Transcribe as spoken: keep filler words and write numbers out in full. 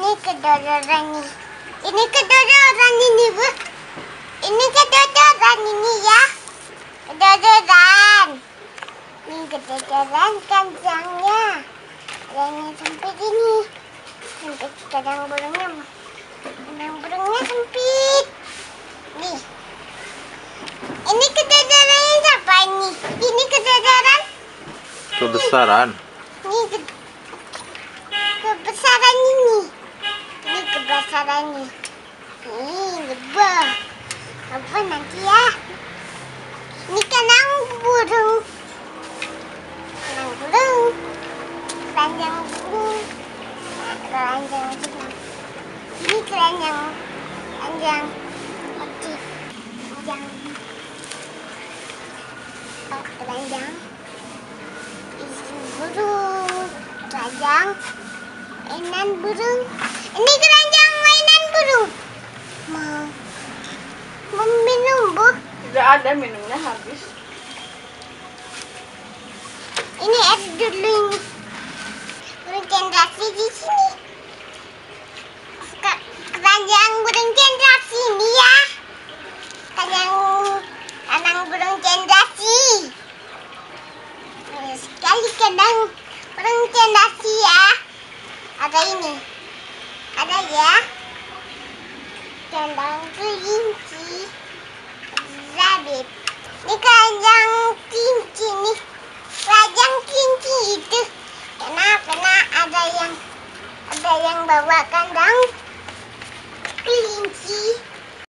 Ini kedodoran nih. Ini kedodoran ini, Bu. Ini kedodoran ini ya. Kedodoran. Ini kedodoran kencangnya. Yang sempit ini. Sempit kadang burungnya. Kadang burungnya sempit. Nih. Ini kedodorannya siapa ini? Ini kedodoran. Kebesaran. Ini ke kebesaran ini. Ini kebesaran ini. Ini lebah. Apa nanti ya? Ini kandang burung. Kandang burung. Keranjang burung. Keranjang burung. Ini keranjang. Keranjang. Oke. Keranjang. Oh, keranjang. Isi burung. Keranjang. Mainan burung. Ini keranjang mainan burung. Mau mau minum, Bu? Tidak ada, minumnya habis. Ini es dulu ini. Burung generasi di sini. Ke- Keranjang burung generasi ini ya. Keranjang kandang burung generasi. Banyak sekali kandang burung generasi ya. Ada ini. Ada ya. Kandang kelinci. Rabbit. Ini keranjang kelinci nih. Keranjang kelinci itu. Kenapa ada yang ada yang bawa kandang kelinci.